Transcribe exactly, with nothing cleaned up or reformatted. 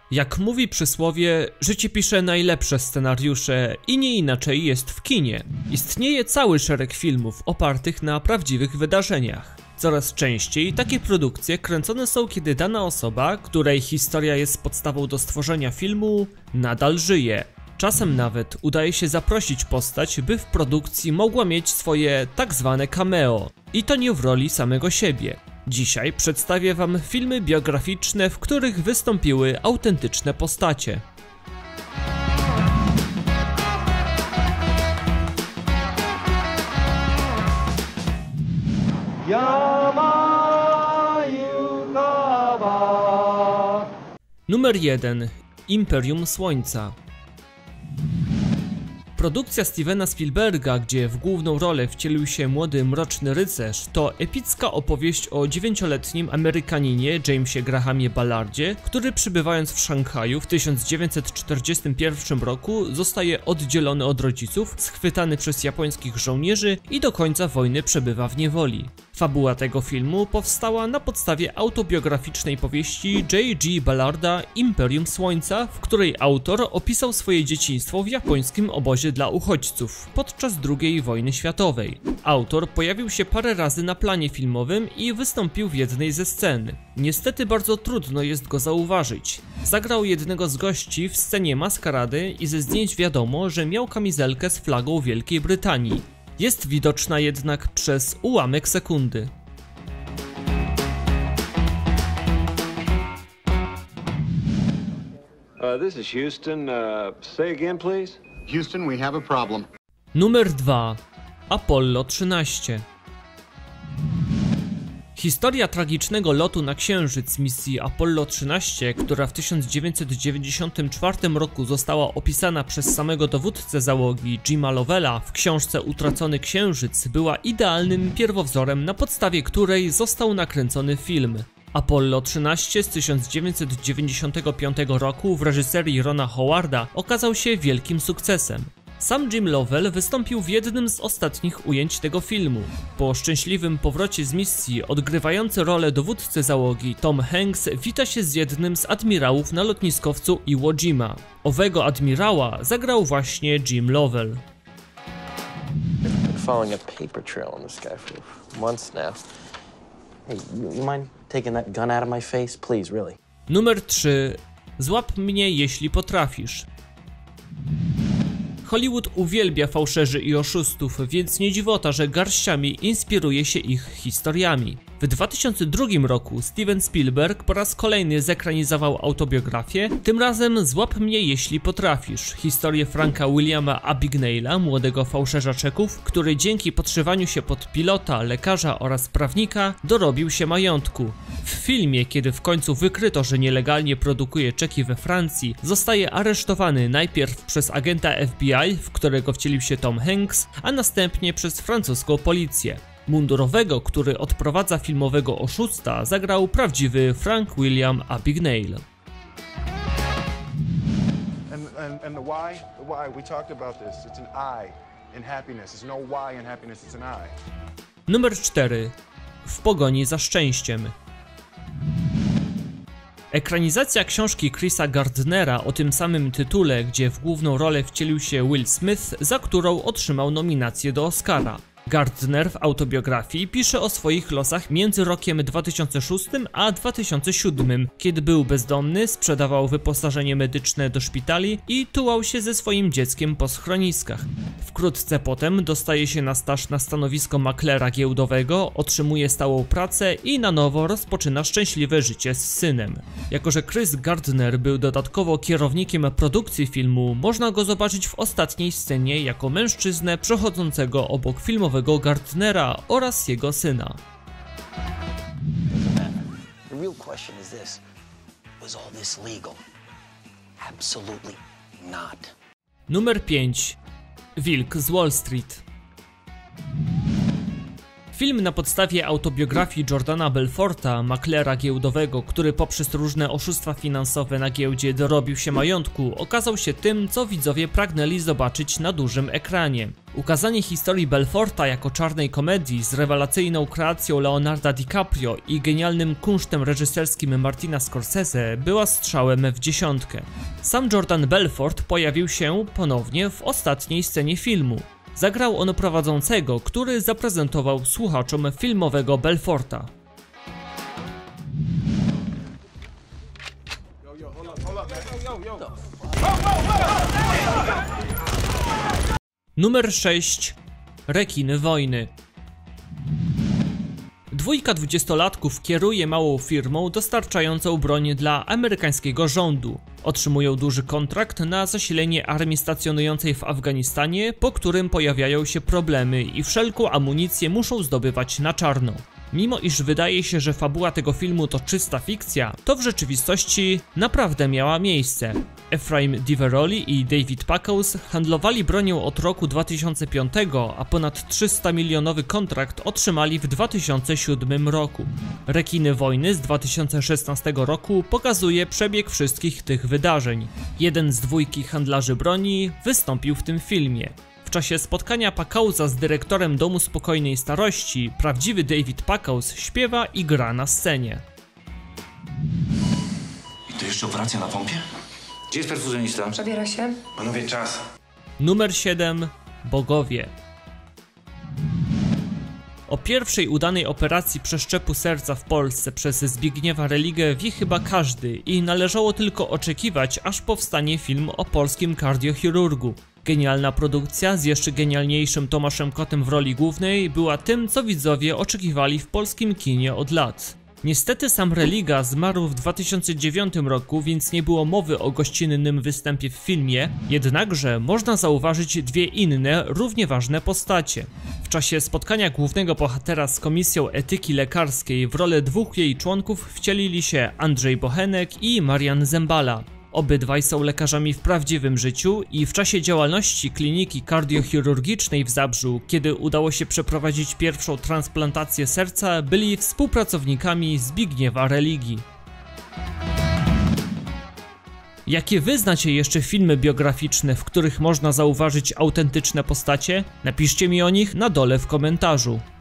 Jak mówi przysłowie, życie pisze najlepsze scenariusze i nie inaczej jest w kinie. Istnieje cały szereg filmów opartych na prawdziwych wydarzeniach. Coraz częściej takie produkcje kręcone są, kiedy dana osoba, której historia jest podstawą do stworzenia filmu, nadal żyje. Czasem nawet udaje się zaprosić postać, by w produkcji mogła mieć swoje tak zwane cameo. I to nie w roli samego siebie. Dzisiaj przedstawię wam filmy biograficzne, w których wystąpiły autentyczne postacie. Numer jeden. Imperium Słońca. Produkcja Stevena Spielberga, gdzie w główną rolę wcielił się młody mroczny rycerz, to epicka opowieść o dziewięcioletnim Amerykaninie Jamesie Grahamie Ballardzie, który przybywając w Szanghaju w tysiąc dziewięćset czterdziestym pierwszym roku zostaje oddzielony od rodziców, schwytany przez japońskich żołnierzy i do końca wojny przebywa w niewoli. Fabuła tego filmu powstała na podstawie autobiograficznej powieści J G Ballarda Imperium Słońca, w której autor opisał swoje dzieciństwo w japońskim obozie dla uchodźców podczas drugiej wojny światowej. Autor pojawił się parę razy na planie filmowym i wystąpił w jednej ze scen. Niestety bardzo trudno jest go zauważyć. Zagrał jednego z gości w scenie maskarady i ze zdjęć wiadomo, że miał kamizelkę z flagą Wielkiej Brytanii. Jest widoczna jednak przez ułamek sekundy. Uh, this is Houston. Uh, say again, please. Houston, we have a problem. Numer dwa. Apollo trzynaście. Historia tragicznego lotu na Księżyc misji Apollo trzynaście, która w tysiąc dziewięćset dziewięćdziesiątym czwartym roku została opisana przez samego dowódcę załogi Jima Lovella w książce Utracony Księżyc, była idealnym pierwowzorem, na podstawie której został nakręcony film. Apollo trzynaście z tysiąc dziewięćset dziewięćdziesiątego piątego roku w reżyserii Rona Howarda okazał się wielkim sukcesem. Sam Jim Lovell wystąpił w jednym z ostatnich ujęć tego filmu. Po szczęśliwym powrocie z misji odgrywający rolę dowódcy załogi Tom Hanks wita się z jednym z admirałów na lotniskowcu Iwo Jima. Owego admirała zagrał właśnie Jim Lovell. Following a paper trail on this guy for months now. Hey, you mind taking that gun out of my face, please, really? Numer trzy. Złap mnie, jeśli potrafisz. Hollywood uwielbia fałszerzy i oszustów, więc nie dziwota, że garściami inspiruje się ich historiami. W dwa tysiące drugim roku Steven Spielberg po raz kolejny zekranizował autobiografię, tym razem Złap mnie, jeśli potrafisz, historię Franka Williama Abagnale'a, młodego fałszerza czeków, który dzięki podszywaniu się pod pilota, lekarza oraz prawnika dorobił się majątku. W filmie, kiedy w końcu wykryto, że nielegalnie produkuje czeki we Francji, zostaje aresztowany najpierw przez agenta F B I, w którego wcielił się Tom Hanks, a następnie przez francuską policję. Mundurowego, który odprowadza filmowego oszusta, zagrał prawdziwy Frank William Abagnale. And, and, and the why? The why, we talked about this. It's an I in happiness. There's no why in happiness, it's an I. Numer cztery. W pogoni za szczęściem. Ekranizacja książki Chrisa Gardnera o tym samym tytule, gdzie w główną rolę wcielił się Will Smith, za którą otrzymał nominację do Oscara. Gardner w autobiografii pisze o swoich losach między rokiem dwa tysiące szóstym a dwa tysiące siódmym, kiedy był bezdomny, sprzedawał wyposażenie medyczne do szpitali i tułał się ze swoim dzieckiem po schroniskach. Wkrótce potem dostaje się na staż na stanowisko maklera giełdowego, otrzymuje stałą pracę i na nowo rozpoczyna szczęśliwe życie z synem. Jako że Chris Gardner był dodatkowo kierownikiem produkcji filmu, można go zobaczyć w ostatniej scenie jako mężczyznę przechodzącego obok filmowego Gardnera oraz jego syna. The real question is this: was all this legal? Absolutely not. Numer pięć. Wilk z Wall Street. Film na podstawie autobiografii Jordana Belforta, maklera giełdowego, który poprzez różne oszustwa finansowe na giełdzie dorobił się majątku, okazał się tym, co widzowie pragnęli zobaczyć na dużym ekranie. Ukazanie historii Belforta jako czarnej komedii z rewelacyjną kreacją Leonarda DiCaprio i genialnym kunsztem reżyserskim Martina Scorsese była strzałem w dziesiątkę. Sam Jordan Belfort pojawił się ponownie w ostatniej scenie filmu. Zagrał on prowadzącego, który zaprezentował słuchaczom filmowego Belforta. Numer sześć. Rekiny wojny. Dwójka dwudziestolatków kieruje małą firmą dostarczającą broń dla amerykańskiego rządu. Otrzymują duży kontrakt na zasilenie armii stacjonującej w Afganistanie, po którym pojawiają się problemy i wszelką amunicję muszą zdobywać na czarno. Mimo iż wydaje się, że fabuła tego filmu to czysta fikcja, to w rzeczywistości naprawdę miała miejsce. Ephraim Diveroli i David Packouz handlowali bronią od roku dwa tysiące piątego, a ponad trzysta milionowy kontrakt otrzymali w dwa tysiące siódmym roku. Rekiny wojny z dwa tysiące szesnastego roku pokazuje przebieg wszystkich tych wydarzeń. Jeden z dwójki handlarzy broni wystąpił w tym filmie. W czasie spotkania Packouza z dyrektorem Domu Spokojnej Starości, prawdziwy David Packouz śpiewa i gra na scenie. I to jeszcze operacja na pompie? Gdzie jest perfuzjonista? Przebiera się. Panowie, czas. Numer siedem. Bogowie. O pierwszej udanej operacji przeszczepu serca w Polsce przez Zbigniewa Religę wie chyba każdy i należało tylko oczekiwać, aż powstanie film o polskim kardiochirurgu. Genialna produkcja z jeszcze genialniejszym Tomaszem Kotem w roli głównej była tym, co widzowie oczekiwali w polskim kinie od lat. Niestety sam Religa zmarł w dwa tysiące dziewiątym roku, więc nie było mowy o gościnnym występie w filmie, jednakże można zauważyć dwie inne, równie ważne postacie. W czasie spotkania głównego bohatera z Komisją Etyki Lekarskiej w rolę dwóch jej członków wcielili się Andrzej Bochenek i Marian Zembala. Obydwaj są lekarzami w prawdziwym życiu i w czasie działalności kliniki kardiochirurgicznej w Zabrzu, kiedy udało się przeprowadzić pierwszą transplantację serca, byli współpracownikami Zbigniewa Religi. Jakie wy znacie jeszcze filmy biograficzne, w których można zauważyć autentyczne postacie? Napiszcie mi o nich na dole w komentarzu.